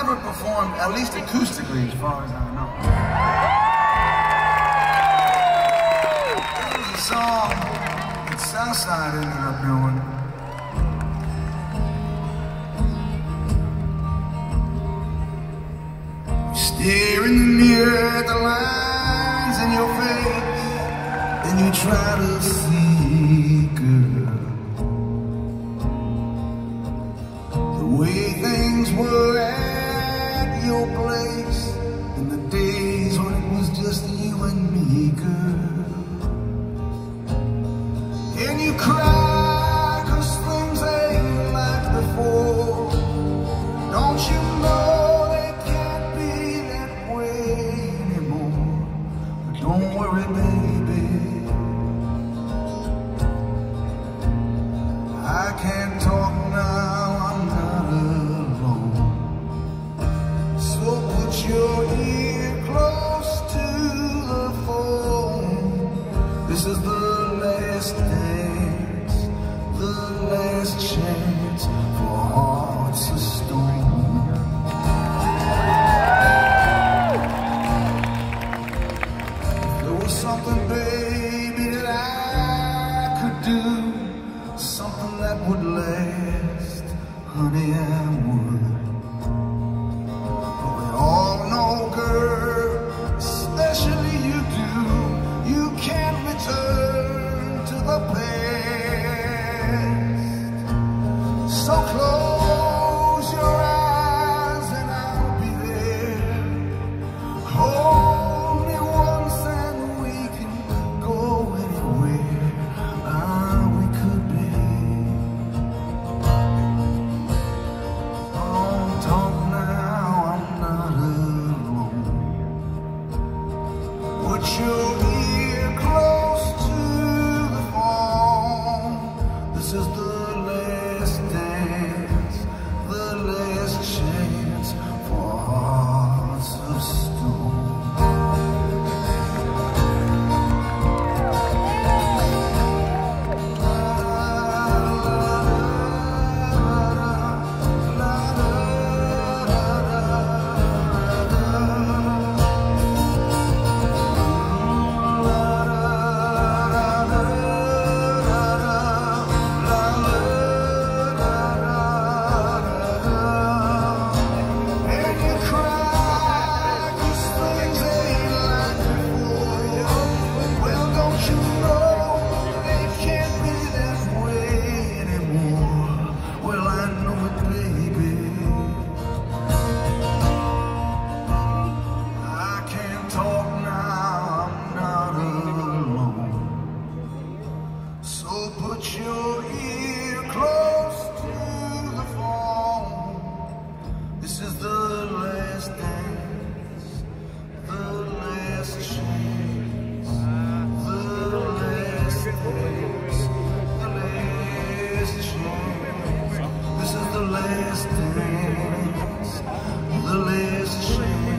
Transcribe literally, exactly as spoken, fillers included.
never performed, at least acoustically, as far as I know. There was a song that Southside ended up doing. You stare in the mirror at the lines in your face, and you try to see, girl, the way things were at your place in the days when it was just you and me, girl. And you cry 'cause things ain't like before. Don't you know they can't be that way anymore? But don't worry, baby, I can't talk now, I'm not alone. So put your ear close to the phone. This is the last dance, the last chance for hearts of stone. If there was something, baby, that I could do, something that would last, honey, I would. But we all know, girl, especially you do, you can't return to the past. So close your eyes and I'll be there. Hold me once and we can go anywhere ah, we could be. Don't talk now, I'm not alone. Put your ear close to the phone. This is the last dance, the last chance for hearts of stone. Put your ear close to the phone. This is the last dance, the last chance, the last dance, the last chance. This is the last dance, the last chance.